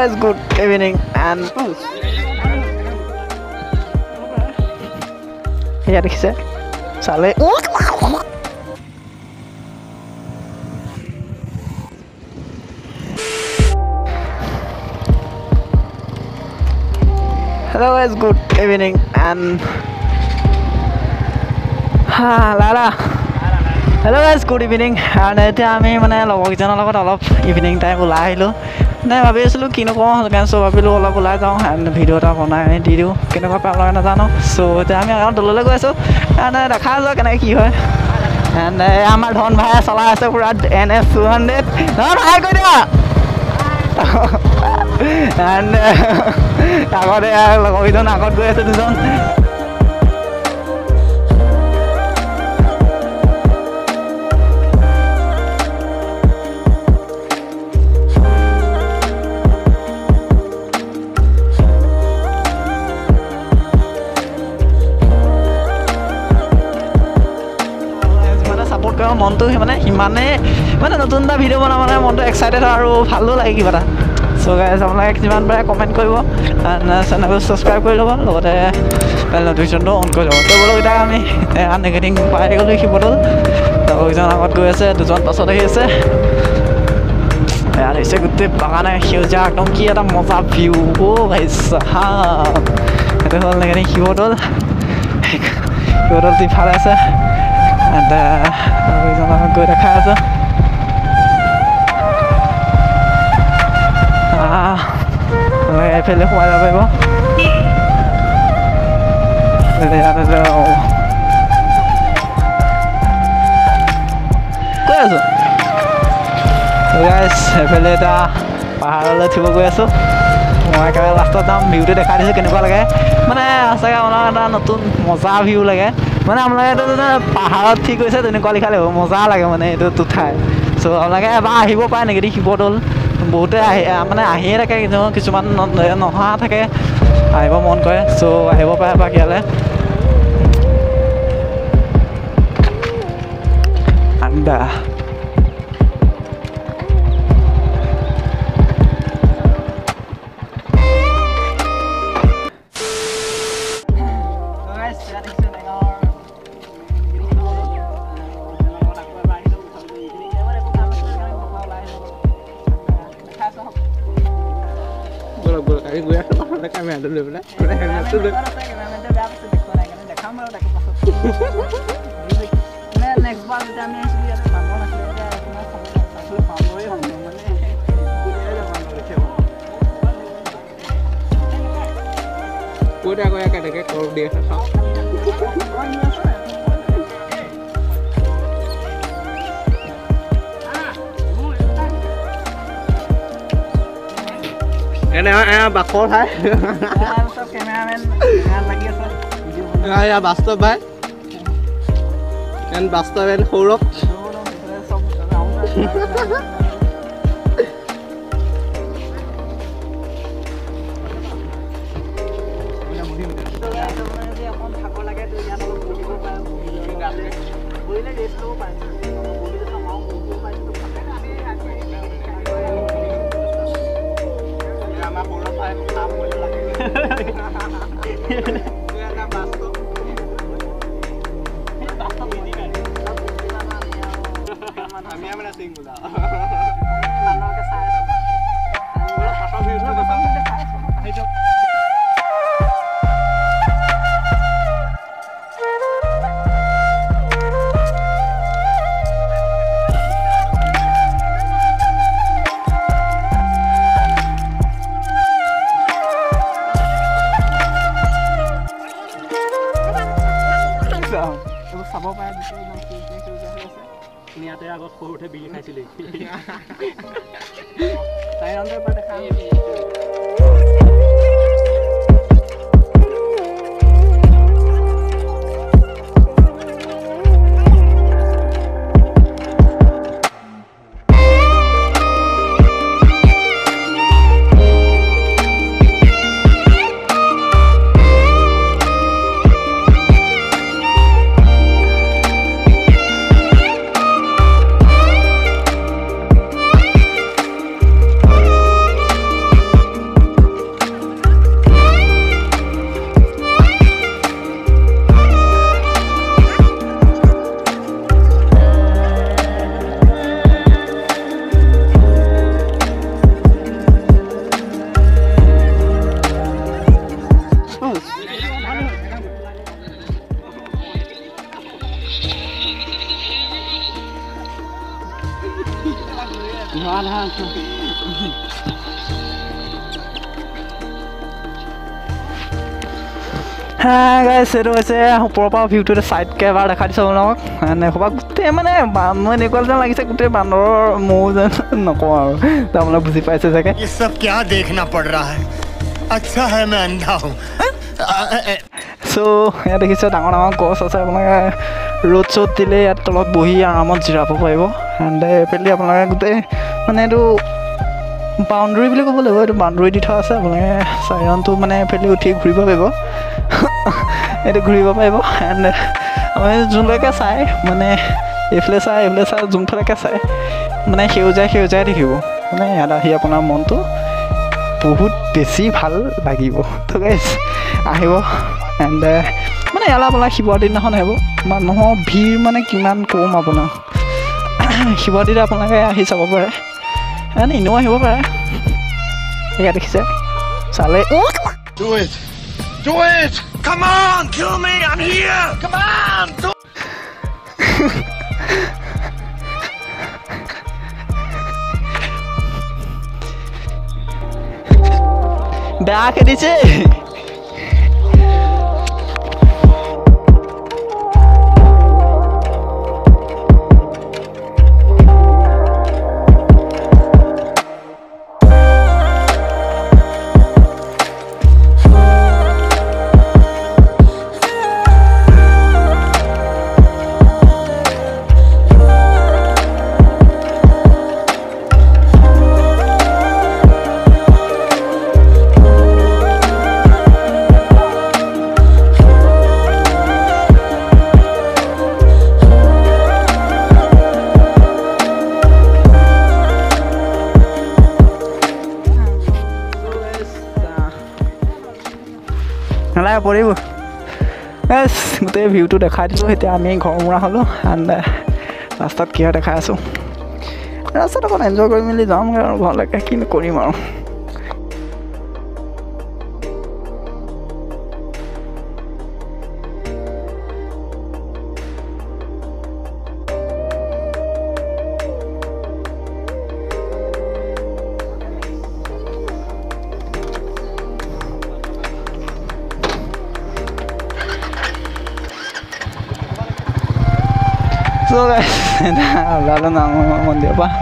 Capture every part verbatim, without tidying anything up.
guys, good evening and ya dekhise chale hello guys, good evening and ha lala hello guys, good evening and eta ami mane logok jana logot olop evening time ulai ahilu নাই ভাবি আছিলোঁ কিনো কওঁ সেইকাৰণে চ' ভাবিলোঁ অলপ ওলাই যাওঁ এণ্ড ভিডিঅ' এটা বনাই দি দিওঁ কেনেকুৱা পাই লগে নাজানো চ' এতিয়া আমি আৰু দললৈ গৈ আছোঁ এণ্ড দেখা যাওঁ কেনেকৈ কি হয় এণ্ড আমাৰ ধন ভাই চলাই আছে পূৰা এন এছ টু হাণ্ড্ৰেড ধন ভাই কৈ দিয়া এণ্ড আগতে লগৰকেইজন আগত গৈ আছে দুজন মনটো মানে সিমানে মানে নতুন এটা ভিডিঅ' বনাব মানে মনটো এক্সাইটেড হয় আৰু ভালো লাগে কিবা এটা চ' গাইজ আপোনালোকে যিমান পাৰে কমেণ্ট কৰিব চেনেলটো ছাবস্ক্ৰাইব কৰি ল'ব লগতে বেল নটিফিকেশ্যনটো অন কৰি ল'ব ত' বোলো এতিয়া আমি আননেগেটিং পাই গ'লোঁ শিৱদৌল লগৰকেইজন আগত গৈ আছে দুজন পাছত আহি আছে ইয়াত হৈছে গোটেই বাগানে সেউজীয়া একদম কি এটা মজা ভিউ অ' ভাই চাহাব সেইটো হ'ল নেগেটিং শিৱদৌল শিৱদৌলটো ইফালে আছে এণ্ড গৈ দেখা আছে এইফালে সোমাই যাব পাৰিব কৈ আছোঁ এইফালে এতিয়া পাহাৰলৈ উঠিব গৈ আছোঁ মই একেবাৰে লাষ্টত যাম ভিউটো দেখাই দিছোঁ কেনেকুৱা লাগে মানে সঁচাকৈ আপোনাৰ এটা নতুন মজা ভিউ লাগে মানে আপোনালোকে এইটো পাহাৰত ঠিক হৈছে তেনেকুৱা লিখা লাগিব মজা লাগে মানে এইটো ঠাই চ' আপোনালোকে এবাৰ আহিব পাৰে নেকি শিৱদৌল বহুতে আহি মানে আহিয়ে থাকে কিছুমান নহা থাকে আহিব মন কৰে চ' আহিব পাৰে এবাৰ ইয়ালৈ আন্দা Kamera dulu boleh? Boleh kamera dulu. Kamera dah apa sih dekor lagi? Dekam baru dekam pasal. Nah next bar kita ni sih ada panggung nak kita nak pasal panggung ni orang mana? Boleh ada panggung macam. Boleh aku yang kadang-kadang kalau dia sah. Ini ya bakor hai. Ya सब cameraman यहाँ लगी है sir हाँ या वास्तव भाई and वास्तव and Saurabh চাব পাৰে ইয়াতে আগত সৰুতে বিলি খাইছিলে তাই ৰন্ধৰ পৰা দেখা হ্যাঁ গাইছ এইটো হৈছে ওপৰৰ পৰা ভিউটো চাইডকৈ এবাৰ দেখা দিছোঁ আপোনালোকক মানে ক'ৰবাত গোটেই মানে মই এনেকুৱা যেন লাগিছে গোটেই বান্দৰৰ মৌ যেন নকওঁ আৰু আপোনালোকে বুজি পাইছে চাগে চ' ইয়াত দেখিছে ডাঙৰ ডাঙৰ গছ আছে আপোনালোকে ৰ'দ চ'দ দিলে ইয়াত তলত বহি আৰামত জিৰাব পাৰিব এণ্ড এইফালে আপোনালোকে গোটেই মানে এইটো বাউণ্ডেৰী বুলি ক'ব লাগিব এইটো বাউণ্ডেৰী দি থোৱা আছে আপোনালোকে চাইৰণটো মানে এইফালে উঠি ঘূৰিব পাৰিব এইটো ঘূৰিব পাৰিব এণ্ড আপুনি যোনলৈকে চাই মানে এইফালে চাই এইফালে চাই যোনফালেকে চাই মানে সেউজীয়া সেউজীয়াই দেখিব মানে ইয়াত আহি আপোনাৰ মনটো বহুত বেছি ভাল লাগিব তো গাইছ আহিব এণ্ড মানে ইয়ালৈ আপোনাৰ শিৱৰাত্ৰি দিনাখন আহিব মানুহৰ ভিৰ মানে কিমান কম আপোনাৰ শিৱৰাত্ৰিতে আপোনালোকে আহি চাব পাৰে এণ্ড এনেও আহিব পাৰে এয়া দেখিছে চালে Do it! Come on! Kill me! I'm here! Come on! Do Back at it! নালাগে পৰিব এছ গোটেই ভিউটো দেখাই দিলোঁ এতিয়া আমি ঘৰ মৰা হ'লোঁ এণ্ড ৰাস্তাত কি হয় দেখাই আছোঁ ৰাস্তাত অকণ এনজয় কৰি মেলি যামগৈ আৰু ঘৰলৈকে কিনো কৰিম আৰু So guys, lalo na ang mundiro pa.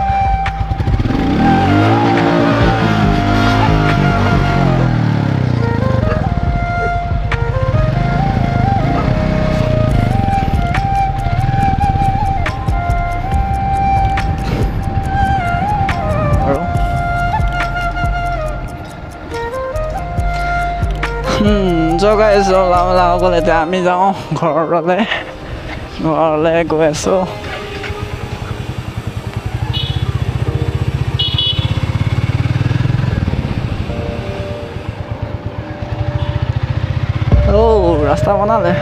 Hmm, so guys, so lama lama ko lete ami jao ঘৰলে ঘৰলে গৈ আছোঁ অ' ৰাস্তা বনালে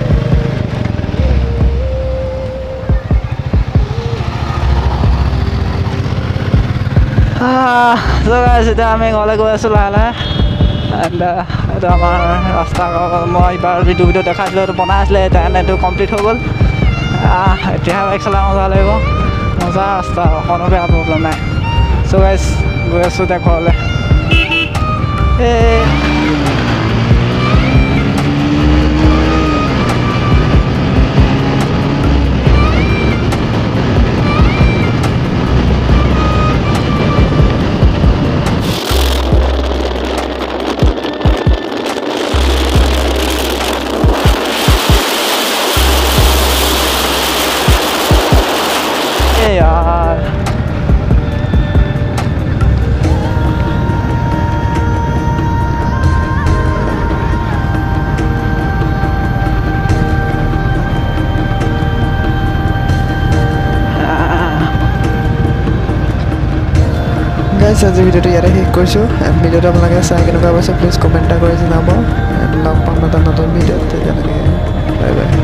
এতিয়া আমি ঘৰলৈ গৈ আছোঁ লাহে লাহে এণ্ড এইটো আমাৰ ৰাস্তা মই এইবাৰ যিটো ভিডিঅ' দেখাইছিলোঁ এইটো বনাই আছিলে এতিয়া এইটো কমপ্লিট হৈ গ'ল এতিয়া বাইক চলাই মজা লাগিব মজা ৰাস্তা অকণো বেয়া প্ৰব্লেম নাই চ' গাইজ গৈ আছোঁ এতিয়া ঘৰলৈ এই यार গাইজ আজি ভিডিঅ'টো ইয়াতে শেষ কৰিছোঁ এণ্ড ভিডিঅ'টো আপোনালোকে চাই কেনেকুৱা পাইছে প্লিজ কমেণ্ট এটা কৰি জনাব এণ্ড লগ পাম এটা নতুন ভিডিঅ'ত তেতিয়ালৈকে বাই বাই